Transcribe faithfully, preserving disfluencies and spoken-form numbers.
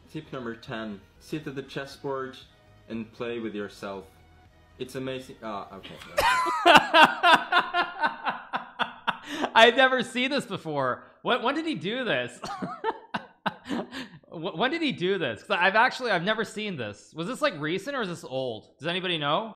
tip number ten. Sit at the chessboard and play with yourself. It's amazing. Ah, oh, okay. I've never seen this before. When, when did he do this? When did he do this? Because I've actually, I've never seen this. Was this like recent or is this old? Does anybody know?